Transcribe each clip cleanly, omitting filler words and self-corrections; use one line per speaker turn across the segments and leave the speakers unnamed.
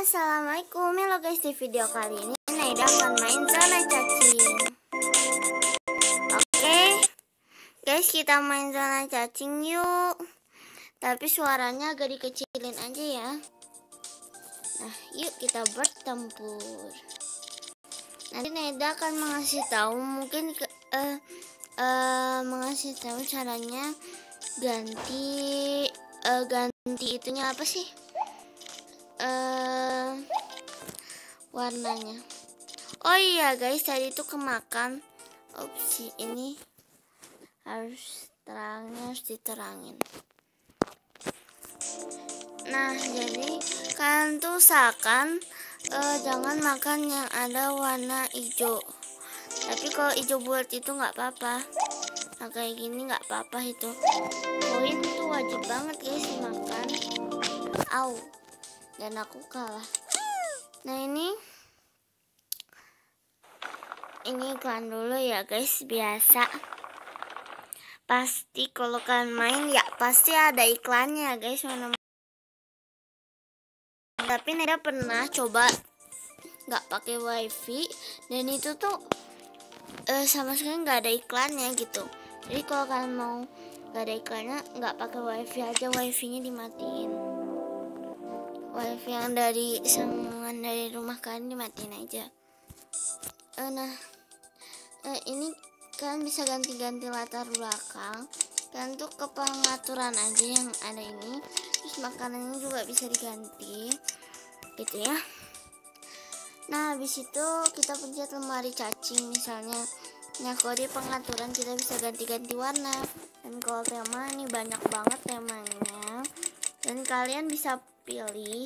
Assalamualaikum, halo guys. Di video kali ini Naida akan main zona cacing. Oke guys, kita main zona cacing yuk. Tapi suaranya agak dikecilin aja ya. Nah yuk kita bertempur. Nanti Naida akan mengasih tahu mungkin mengasih tahu caranya ganti itunya apa sih, warnanya. Oh iya guys, tadi itu kemakan opsi ini harus diterangin. Nah jadi kalian tuh usahakan jangan makan yang ada warna hijau. Tapi kalau hijau bulat itu nggak apa-apa. Nah kayak gini nggak apa-apa itu. Koin tuh wajib banget guys dimakan. Au. Dan aku kalah. Nah ini iklan dulu ya guys, biasa. Pasti kalau kalian main ya pasti ada iklannya guys. Tapi Naida pernah coba nggak pakai wifi dan itu tuh sama sekali nggak ada iklannya gitu. Jadi kalau kalian mau nggak ada iklannya, nggak pakai wifi aja, wifi-nya dimatiin. Wifi yang dari sambungan dari rumah kalian dimatiin aja. Ini kalian bisa ganti-ganti latar belakang. Kalian tuh ke pengaturan aja yang ada ini. Terus makanannya juga bisa diganti gitu ya. Nah habis itu kita pencet lemari cacing misalnya. Nah kalau di pengaturan kita bisa ganti-ganti warna. Dan kalau tema ini banyak banget temanya. Dan kalian bisa pilih.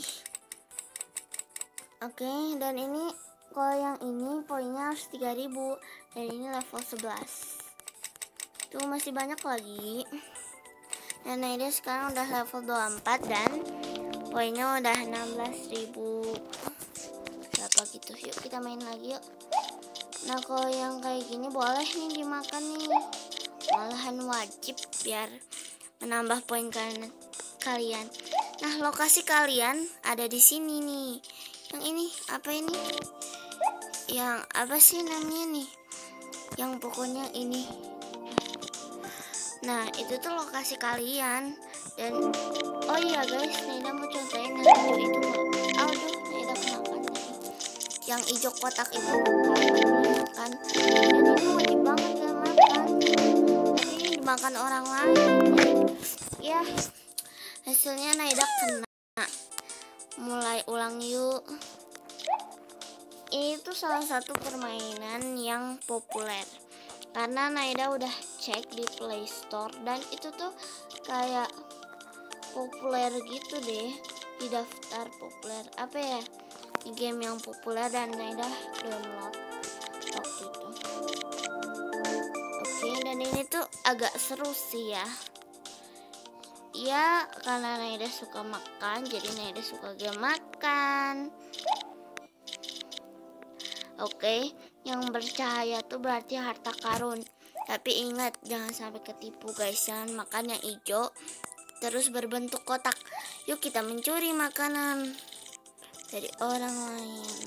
Oke, dan ini kalau yang ini poinnya harus 3000 dan ini level 11. Tuh masih banyak lagi. Dan Naida sekarang udah level 24 dan poinnya udah 16.000 berapa gitu. Yuk kita main lagi yuk. Nah kalau yang kayak gini boleh nih dimakan nih, malahan wajib biar menambah poin kalian. Nah lokasi kalian ada di sini nih. Yang ini apa ini? Yang apa sih namanya nih? Yang pokoknya ini. Nah itu tuh lokasi kalian. Dan oh iya guys, Naida mau contohin yang hijau itu. Aduh, Naida kemakan tadi. Yang hijau kotak itu kan. Dan ini wajib banget gak makan. Tapi ini dimakan orang lain. Ya, hasilnya Naida kena. Mulai ulang yuk. Ini tuh salah satu permainan yang populer. Karena Naida udah cek di Play Store dan itu tuh kayak populer gitu deh, di daftar populer apa ya, di game yang populer dan Naida download waktu itu. Oke, dan ini tuh agak seru sih ya. Ya karena Naida suka makan, jadi Naida suka game makan. Oke, yang bercahaya tuh berarti harta karun. Tapi ingat jangan sampai ketipu guys, jangan makan yang hijau terus berbentuk kotak. Yuk kita mencuri makanan dari orang lain.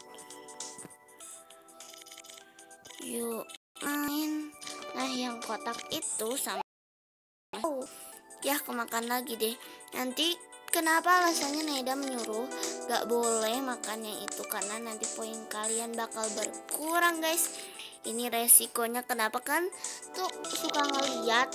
Yuk main. Nah yang kotak itu sama ya kemakan lagi deh. Nanti kenapa alasannya Naida menyuruh gak boleh makan yang itu, karena nanti poin kalian bakal berkurang guys. Ini resikonya. Kenapa kan tuh suka ngeliat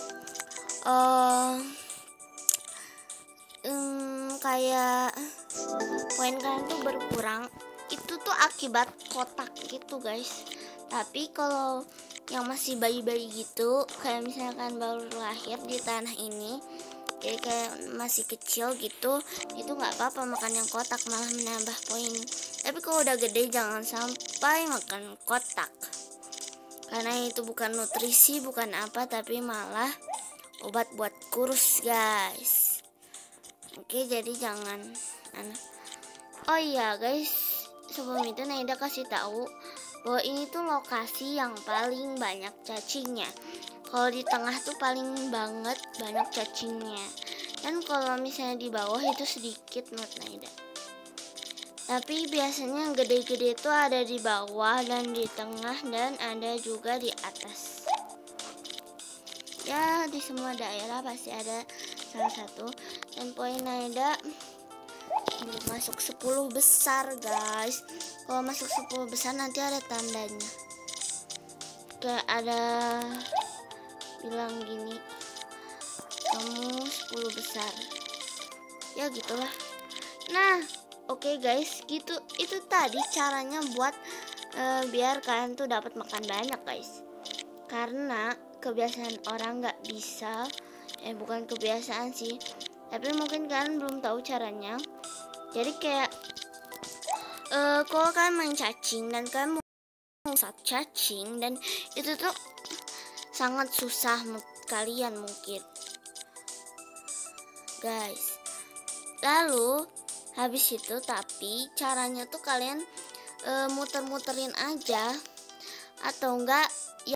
kayak poin kalian tuh berkurang. Itu tuh akibat kotak gitu guys. Tapi kalau yang masih bayi-bayi gitu, kayak misalkan baru lahir di tanah ini, jadi kayak masih kecil gitu, itu nggak apa-apa makan yang kotak, malah menambah poin. Tapi kalau udah gede jangan sampai makan kotak, karena itu bukan nutrisi, bukan apa, tapi malah obat buat kurus guys. Oke, jadi jangan. Oh iya guys, sebelum itu Naida kasih tahu bahwa ini tuh lokasi yang paling banyak cacingnya. Kalau di tengah tuh paling banget banyak cacingnya. Dan kalau misalnya di bawah itu sedikit menurut Naida. Tapi biasanya yang gede-gede itu ada di bawah dan di tengah dan ada juga di atas. Ya, di semua daerah pasti ada salah satu. Dan poin Naida belum masuk 10 besar, guys. Kalau masuk 10 besar nanti ada tandanya. Kayak ada bilang gini, kamu 10 besar. Ya gitulah. Nah, oke guys, gitu itu tadi caranya buat biar kalian tuh dapat makan banyak, guys. Karena kebiasaan orang nggak bisa, bukan kebiasaan sih, tapi mungkin kalian belum tahu caranya. Jadi kayak kalau kalian main cacing dan kalian mau saat cacing dan itu tuh sangat susah kalian mungkin, guys. Lalu habis itu tapi caranya tuh kalian muter-muterin aja atau enggak